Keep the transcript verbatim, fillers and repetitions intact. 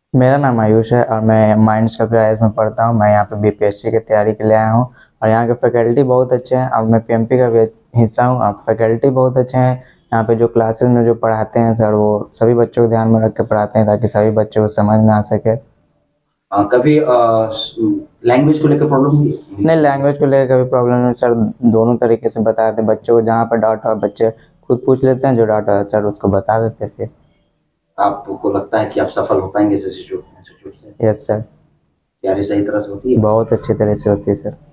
मेरा नाम आयुष है और मैं माइंड्स कैपिटल में पढ़ता हूँ। मैं यहाँ पे बीपीएससी की तैयारी के लिए आया हूँ और यहाँ के फैकल्टी बहुत अच्छे हैं और मैं पीएमपी का भी हिस्सा हूँ और फैकल्टी बहुत अच्छे हैं। यहाँ पे जो क्लासेस में जो पढ़ाते हैं सर, वो सभी बच्चों को ध्यान में रख के पढ़ाते हैं ताकि सभी बच्चों को समझ में आ सके। अ, कभी लैंग्वेज को लेकर प्रॉब्लम हुई है? नहीं, लैंग्वेज को लेकर कभी प्रॉब्लम नहीं सर। दोनों तरीके से बता देते बच्चों को, जहाँ पर डाउट हो बच्चे खुद पूछ लेते हैं, जो डाउट है सर उसको बता देते हैं फिर। आपको लगता है कि आप सफल हो पाएंगे इस इंस्टीट्यूट इंस्टीट्यूट से? Yes sir. तैयारी सही तरह से होती है? बहुत अच्छी तरह से होती है सर।